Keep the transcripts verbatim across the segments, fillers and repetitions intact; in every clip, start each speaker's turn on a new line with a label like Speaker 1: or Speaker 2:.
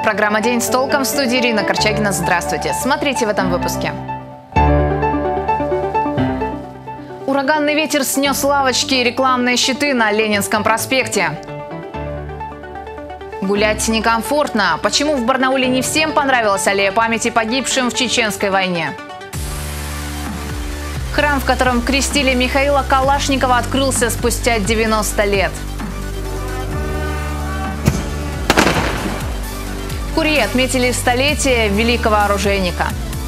Speaker 1: Программа «День с толком», в студии Ирина Корчагина. Здравствуйте. Смотрите в этом выпуске. Ураганный ветер снес лавочки и рекламные щиты на Ленинском проспекте. Гулять некомфортно. Почему в Барнауле не всем понравилась аллея памяти погибшим в Чеченской войне? Храм, в котором крестили Михаила Калашникова, открылся спустя девяносто лет. В Курье отметили столетие великого оружейника.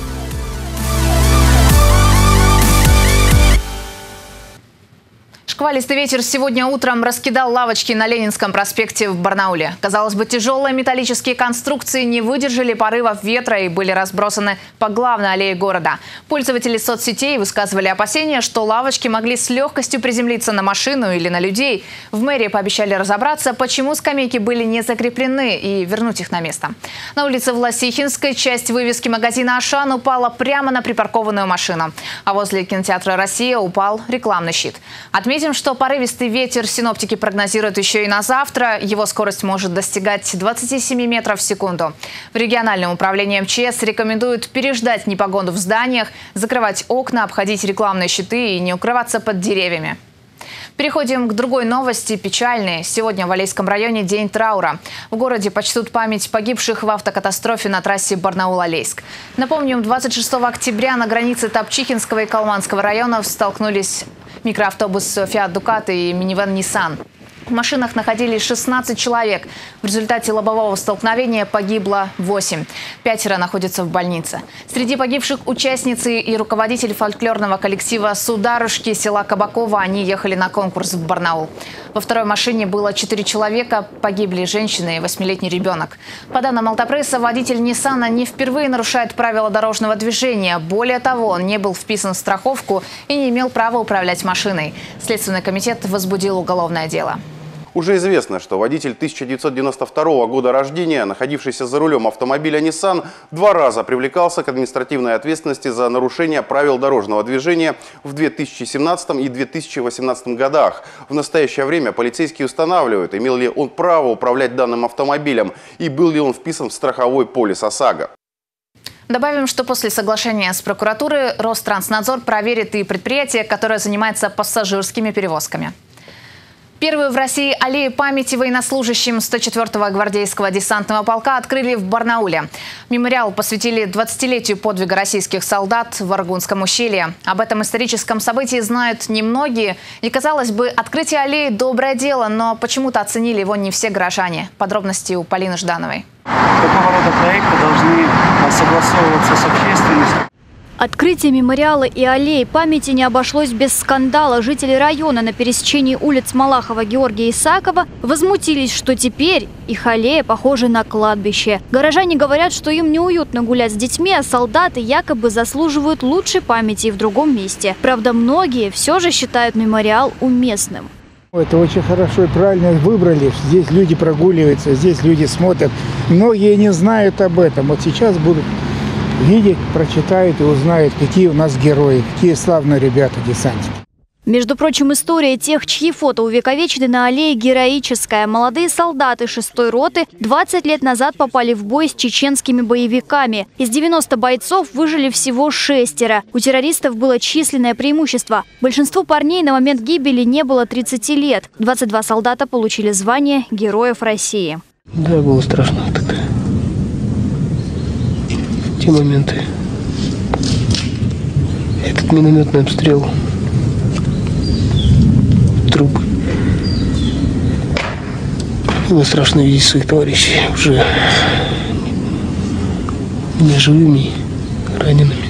Speaker 1: Шквалистый ветер сегодня утром раскидал лавочки на Ленинском проспекте в Барнауле. Казалось бы, тяжелые металлические конструкции не выдержали порывов ветра и были разбросаны по главной аллее города. Пользователи соцсетей высказывали опасения, что лавочки могли с легкостью приземлиться на машину или на людей. В мэрии пообещали разобраться, почему скамейки были не закреплены, и вернуть их на место. На улице Власихинской часть вывески магазина «Ашан» упала прямо на припаркованную машину. А возле кинотеатра «Россия» упал рекламный щит. Отметим, что порывистый ветер синоптики прогнозируют еще и на завтра. Его скорость может достигать двадцати семи метров в секунду. В региональном управлении эм че эс рекомендуют переждать непогоду в зданиях, закрывать окна, обходить рекламные щиты и не укрываться под деревьями. Переходим к другой новости, печальной. Сегодня в Алейском районе день траура. В городе почтут память погибших в автокатастрофе на трассе Барнаул-Алейск. Напомним, двадцать шестого октября на границе Топчихинского и Калманского районов столкнулись микроавтобус «Фиат Дукат» и минивэн «Ниссан». В машинах находились шестнадцать человек. В результате лобового столкновения погибло восемь. Пятеро находятся в больнице. Среди погибших участницы и руководитель фольклорного коллектива «Сударушки» села Кабакова. Они ехали на конкурс в Барнаул. Во второй машине было четыре человека. Погибли женщина и восьмилетний ребенок. По данным Алтапресса, водитель «Ниссана» не впервые нарушает правила дорожного движения. Более того, он не был вписан в страховку и не имел права управлять машиной. Следственный комитет возбудил уголовное дело.
Speaker 2: Уже известно, что водитель тысяча девятьсот девяносто второго года рождения, находившийся за рулем автомобиля «Ниссан», два раза привлекался к административной ответственности за нарушение правил дорожного движения в две тысячи семнадцатом и две тысячи восемнадцатом годах. В настоящее время полицейские устанавливают, имел ли он право управлять данным автомобилем и был ли он вписан в страховой полис ОСАГО.
Speaker 1: Добавим, что после соглашения с прокуратурой Ространснадзор проверит и предприятие, которое занимается пассажирскими перевозками. Первую в России аллею памяти военнослужащим сто четвёртого гвардейского десантного полка открыли в Барнауле. Мемориал посвятили двадцатилетию подвига российских солдат в Аргунском ущелье. Об этом историческом событии знают немногие. И, казалось бы, открытие аллеи – доброе дело, но почему-то оценили его не все горожане. Подробности у Полины Ждановой.
Speaker 3: Такого рода проекты должны согласовываться с общественностью.
Speaker 4: Открытие мемориала и аллеи памяти не обошлось без скандала. Жители района на пересечении улиц Малахова, Георгия Исакова возмутились, что теперь их аллея похожа на кладбище. Горожане говорят, что им неуютно гулять с детьми, а солдаты якобы заслуживают лучшей памяти в другом месте. Правда, многие все же считают мемориал уместным.
Speaker 5: Это очень хорошо и правильно выбрали. Здесь люди прогуливаются, здесь люди смотрят. Многие не знают об этом. Вот сейчас будут видеть, прочитают и узнают, какие у нас герои, какие славные ребята, десантники.
Speaker 4: Между прочим, история тех, чьи фото увековечены на аллее, героическая. Молодые солдаты шестой роты двадцать лет назад попали в бой с чеченскими боевиками. Из девяноста бойцов выжили всего шестеро. У террористов было численное преимущество. Большинству парней на момент гибели не было тридцати лет. двадцать два солдата получили звание Героев России.
Speaker 3: Да, было страшно тогда. Те моменты. Этот минометный обстрел. Трупы. Было страшно видеть своих товарищей уже не живыми, ранеными.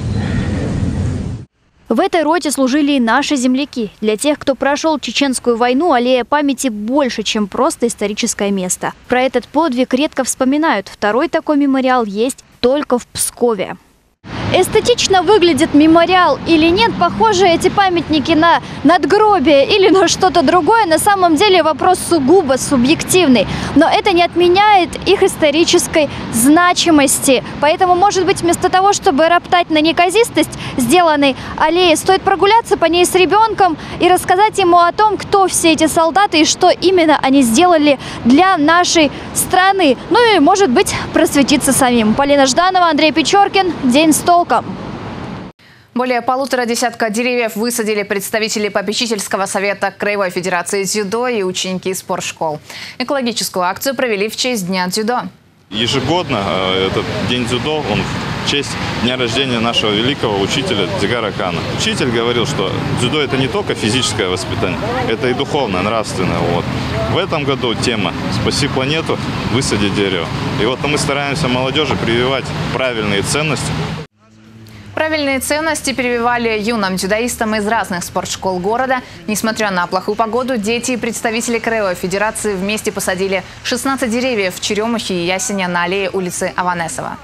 Speaker 4: В этой роте служили и наши земляки. Для тех, кто прошел Чеченскую войну, аллея памяти больше, чем просто историческое место. Про этот подвиг редко вспоминают. Второй такой мемориал есть только в Пскове. Эстетично выглядит мемориал или нет, похоже эти памятники на надгробие или на что-то другое, на самом деле вопрос сугубо субъективный. Но это не отменяет их исторической значимости. Поэтому, может быть, вместо того, чтобы роптать на неказистость сделанной аллеи, стоит прогуляться по ней с ребенком и рассказать ему о том, кто все эти солдаты и что именно они сделали для нашей страны. Ну и, может быть, просветиться самим. Полина Жданова, Андрей Печоркин. День с толком.
Speaker 1: Более полутора десятка деревьев высадили представители попечительского совета Краевой Федерации дзюдо и ученики спортшкол. Экологическую акцию провели в честь Дня дзюдо.
Speaker 6: Ежегодно этот день дзюдо, он в честь дня рождения нашего великого учителя Дзигара Кана. Учитель говорил, что дзюдо – это не только физическое воспитание, это и духовное, нравственное. Вот. В этом году тема «Спаси планету, высади дерево». И вот мы стараемся молодежи прививать правильные ценности.
Speaker 1: Правильные ценности прививали юным дзюдоистам из разных спортшкол города. Несмотря на плохую погоду, дети и представители Краевой Федерации вместе посадили шестнадцать деревьев в черемухе и ясеня на аллее улицы Аванесова.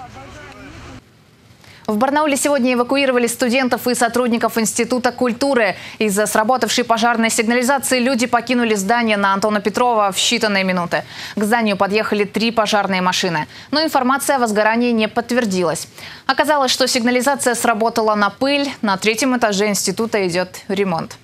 Speaker 1: В Барнауле сегодня эвакуировали студентов и сотрудников Института культуры. Из-за сработавшей пожарной сигнализации люди покинули здание на Антона Петрова в считанные минуты. К зданию подъехали три пожарные машины. Но информация о возгорании не подтвердилась. Оказалось, что сигнализация сработала на пыль. На третьем этаже института идет ремонт.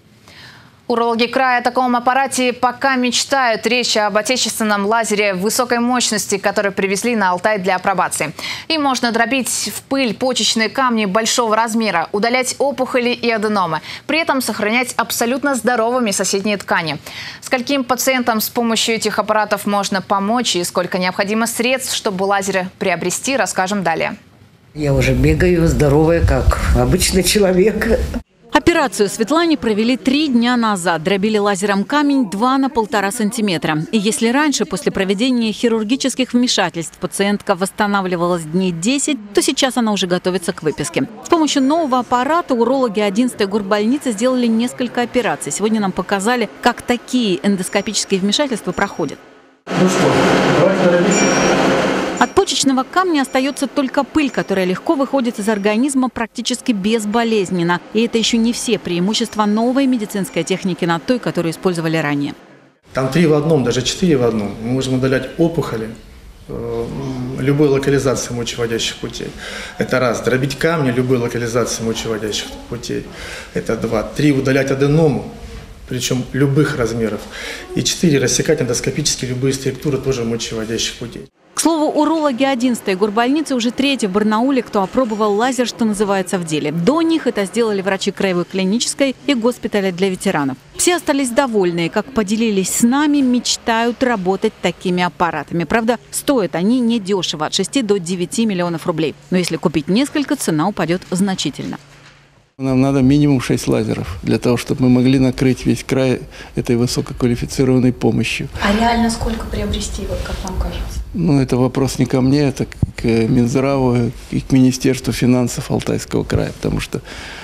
Speaker 1: Урологи края о таком аппарате пока мечтают. Речь об отечественном лазере высокой мощности, который привезли на Алтай для апробации. Им можно дробить в пыль почечные камни большого размера, удалять опухоли и аденомы, при этом сохранять абсолютно здоровыми соседние ткани. Скольким пациентам с помощью этих аппаратов можно помочь и сколько необходимо средств, чтобы лазеры приобрести, расскажем далее.
Speaker 7: Я уже бегаю, здоровая, как обычный человек.
Speaker 8: Операцию Светлане провели три дня назад. Дробили лазером камень два на полтора сантиметра. И если раньше, после проведения хирургических вмешательств, пациентка восстанавливалась дней десять, то сейчас она уже готовится к выписке. С помощью нового аппарата урологи одиннадцатой горбольницы сделали несколько операций. Сегодня нам показали, как такие эндоскопические вмешательства проходят.
Speaker 3: Ну что, давайте дробить.
Speaker 8: От почечного камня остается только пыль, которая легко выходит из организма практически безболезненно. И это еще не все преимущества новой медицинской техники над той, которую использовали ранее.
Speaker 9: Там три в одном, даже четыре в одном. Мы можем удалять опухоли э, любой локализации мочеводящих путей. Это раз. Дробить камни любой локализации мочеводящих путей. Это два. Три. Удалять аденому, причем любых размеров. И четыре. Рассекать эндоскопически любые структуры тоже мочеводящих путей.
Speaker 8: К слову, урологи одиннадцатой горбольницы уже третьи в Барнауле, кто опробовал лазер, что называется, в деле. До них это сделали врачи Краевой клинической и госпиталя для ветеранов. Все остались довольны, как поделились с нами, мечтают работать такими аппаратами. Правда, стоят они недешево, от шести до девяти миллионов рублей. Но если купить несколько, цена упадет значительно.
Speaker 10: Нам надо минимум шесть лазеров для того, чтобы мы могли накрыть весь край этой высококвалифицированной помощью.
Speaker 11: А реально сколько приобрести, вот как вам кажется?
Speaker 10: Ну, это вопрос не ко мне, это к Минздраву и к Министерству финансов Алтайского края, потому что,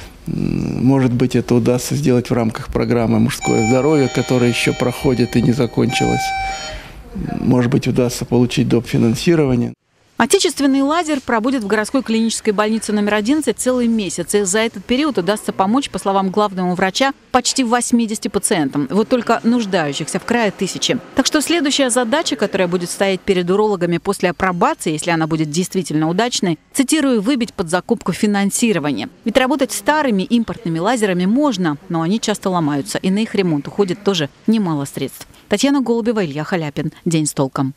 Speaker 10: может быть, это удастся сделать в рамках программы «Мужское здоровье», которая еще проходит и не закончилась. Может быть, удастся получить доп. Финансирование.
Speaker 8: Отечественный лазер пробудет в городской клинической больнице номер одиннадцать целый месяц. И за этот период удастся помочь, по словам главного врача, почти восьмидесяти пациентам. Вот только нуждающихся в крае тысячи. Так что следующая задача, которая будет стоять перед урологами после апробации, если она будет действительно удачной, цитирую, выбить под закупку финансирование. Ведь работать старыми импортными лазерами можно, но они часто ломаются. И на их ремонт уходит тоже немало средств. Татьяна Голубева, Илья Халяпин. День с толком.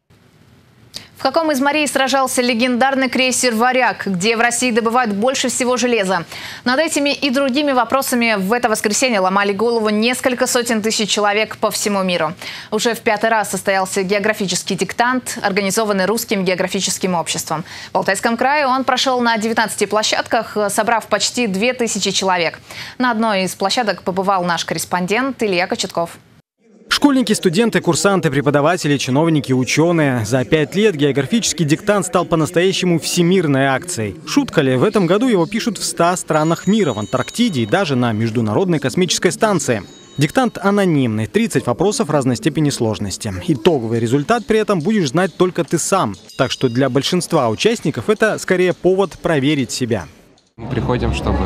Speaker 1: В каком из морей сражался легендарный крейсер «Варяг», где в России добывают больше всего железа? Над этими и другими вопросами в это воскресенье ломали голову несколько сотен тысяч человек по всему миру. Уже в пятый раз состоялся географический диктант, организованный Русским географическим обществом. В Алтайском крае он прошел на девятнадцати площадках, собрав почти две тысячи человек. На одной из площадок побывал наш корреспондент Илья Кочетков.
Speaker 12: Школьники, студенты, курсанты, преподаватели, чиновники, ученые. За пять лет географический диктант стал по-настоящему всемирной акцией. Шутка ли, в этом году его пишут в ста странах мира, в Антарктиде и даже на Международной космической станции. Диктант анонимный, тридцать вопросов разной степени сложности. Итоговый результат при этом будешь знать только ты сам. Так что для большинства участников это скорее повод проверить себя.
Speaker 13: Мы приходим, чтобы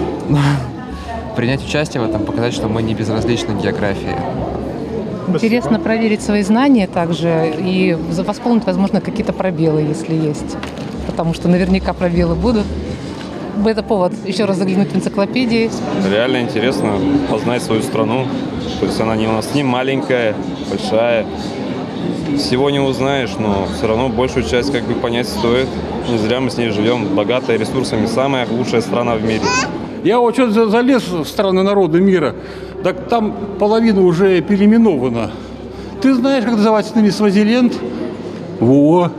Speaker 13: принять участие в этом, показать, что мы не безразличны к географии.
Speaker 14: Интересно проверить свои знания также и восполнить, возможно, какие-то пробелы, если есть. Потому что наверняка пробелы будут. Это повод еще раз заглянуть в энциклопедии.
Speaker 15: Реально интересно познать свою страну. То есть она не у нас не маленькая, большая. Всего не узнаешь, но все равно большую часть как бы понять стоит. Не зря мы с ней живем. Богатая ресурсами, самая лучшая страна в мире.
Speaker 16: Я вот что-то залез в страны народа мира, так там половина уже переименована. Ты знаешь, как называется на Свазиленд? Во!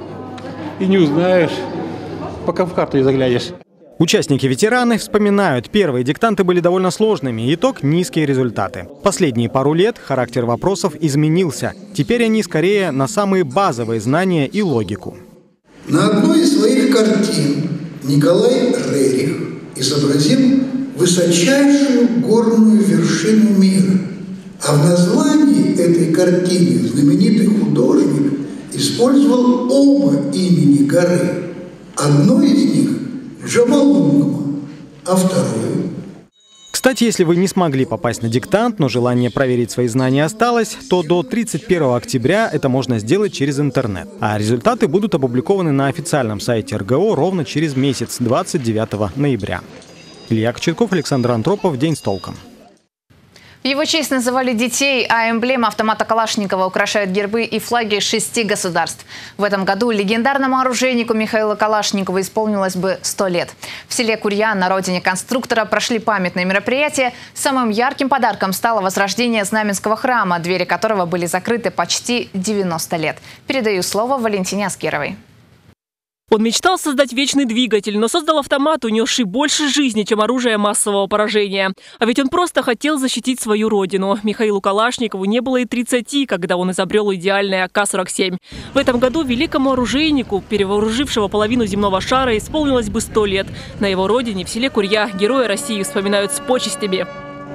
Speaker 16: И не узнаешь, пока в карту не заглянешь.
Speaker 12: Участники-ветераны вспоминают, первые диктанты были довольно сложными, итог – низкие результаты. Последние пару лет характер вопросов изменился. Теперь они скорее на самые базовые знания и логику.
Speaker 17: На одной из своих картин Николай Рерих изобразил высочайшую горную вершину мира. А в названии этой картины знаменитый художник использовал оба имени горы. Одно из них – Джомолунгма, а второе.
Speaker 12: Кстати, если вы не смогли попасть на диктант, но желание проверить свои знания осталось, то до тридцать первого октября это можно сделать через интернет. А результаты будут опубликованы на официальном сайте эр гэ о ровно через месяц, двадцать девятого ноября. Илья Кочетков, Александр Антропов. День с толком.
Speaker 1: В его честь называли детей, а эмблема автомата Калашникова украшают гербы и флаги шести государств. В этом году легендарному оружейнику Михаилу Калашникову исполнилось бы сто лет. В селе Курьян, на родине конструктора, прошли памятные мероприятия. Самым ярким подарком стало возрождение Знаменского храма, двери которого были закрыты почти девяносто лет. Передаю слово Валентине Аскеровой.
Speaker 18: Он мечтал создать вечный двигатель, но создал автомат, унесший больше жизни, чем оружие массового поражения. А ведь он просто хотел защитить свою родину. Михаилу Калашникову не было и тридцати, когда он изобрел идеальный а ка сорок семь. В этом году великому оружейнику, перевооружившего половину земного шара, исполнилось бы сто лет. На его родине, в селе Курья, героя России вспоминают с почестями.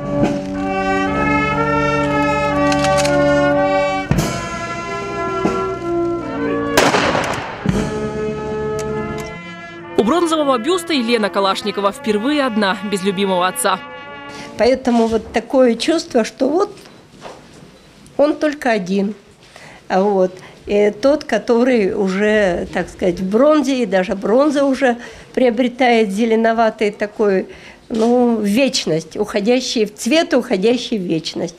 Speaker 18: У бронзового бюста Елена Калашникова впервые одна, без любимого отца.
Speaker 19: Поэтому вот такое чувство, что вот он только один. Вот. И тот, который уже, так сказать, в бронзе, и даже бронза уже приобретает зеленоватый такой, ну, вечность, уходящий в цвет, уходящий в вечность.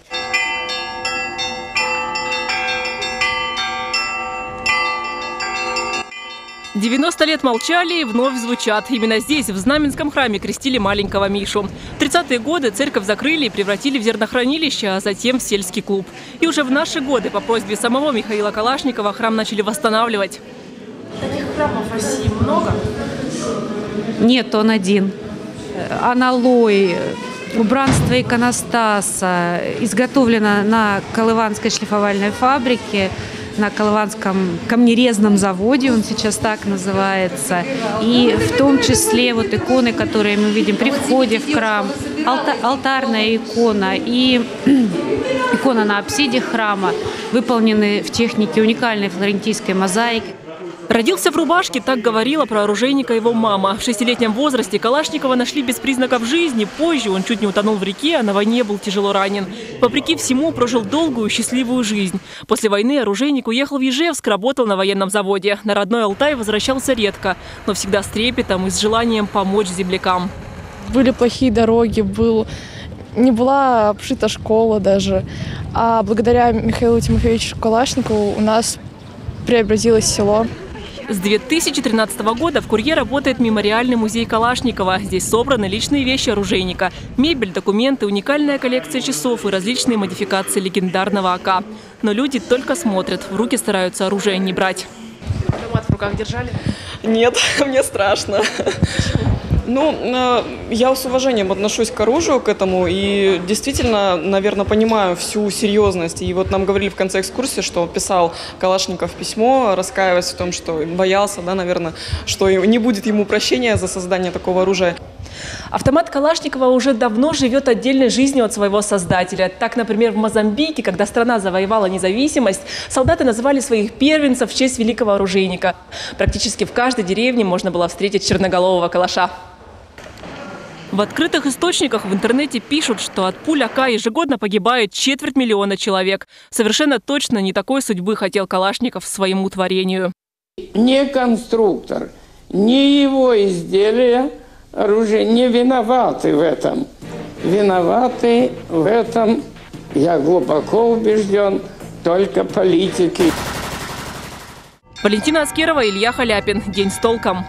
Speaker 18: девяносто лет молчали и вновь звучат. Именно здесь, в Знаменском храме, крестили маленького Мишу. В тридцатые годы церковь закрыли и превратили в зернохранилище, а затем в сельский клуб. И уже в наши годы по просьбе самого Михаила Калашникова храм начали восстанавливать.
Speaker 11: Таких храмов в России много?
Speaker 14: Нет, он один. Аналой, убранство иконостаса изготовлено на Колыванской шлифовальной фабрике, на Колыванском камнерезном заводе, он сейчас так называется. И в том числе вот иконы, которые мы видим при входе в храм, алта алтарная икона и икона на апсиде храма выполнены в технике уникальной флорентийской мозаики.
Speaker 18: Родился в рубашке, так говорила про оружейника его мама. В шестилетнем возрасте Калашникова нашли без признаков жизни. Позже он чуть не утонул в реке, а на войне был тяжело ранен. Вопреки всему, прожил долгую, счастливую жизнь. После войны оружейник уехал в Ижевск, работал на военном заводе. На родной Алтай возвращался редко, но всегда с трепетом и с желанием помочь землякам.
Speaker 20: Были плохие дороги, был... не была обшита школа даже. А благодаря Михаилу Тимофеевичу Калашникову у нас преобразилось село.
Speaker 18: С две тысячи тринадцатого года в Курье работает мемориальный музей Калашникова. Здесь собраны личные вещи оружейника. Мебель, документы, уникальная коллекция часов и различные модификации легендарного а ка. Но люди только смотрят, в руки стараются оружие не брать.
Speaker 11: Автомат в руках держали?
Speaker 21: Нет, мне страшно. Ну, я с уважением отношусь к оружию, к этому, и действительно, наверное, понимаю всю серьезность. И вот нам говорили в конце экскурсии, что писал Калашников письмо, раскаиваясь в том, что боялся, да, наверное, что не будет ему прощения за создание такого оружия.
Speaker 18: Автомат Калашникова уже давно живет отдельной жизнью от своего создателя. Так, например, в Мозамбике, когда страна завоевала независимость, солдаты называли своих первенцев в честь великого оружейника. Практически в каждой деревне можно было встретить черноголового калаша. В открытых источниках в интернете пишут, что от пуль АК ежегодно погибает четверть миллиона человек. Совершенно точно не такой судьбы хотел Калашников своему творению.
Speaker 2: Не конструктор, не его изделия оружия не виноваты в этом. Виноваты в этом, я глубоко убежден, только политики.
Speaker 18: Валентина Аскерова, Илья Халяпин. День с толком.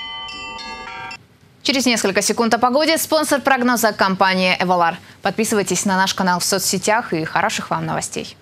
Speaker 1: Через несколько секунд о погоде. Спонсор прогноза — компания «Эвалар». Подписывайтесь на наш канал в соцсетях и хороших вам новостей.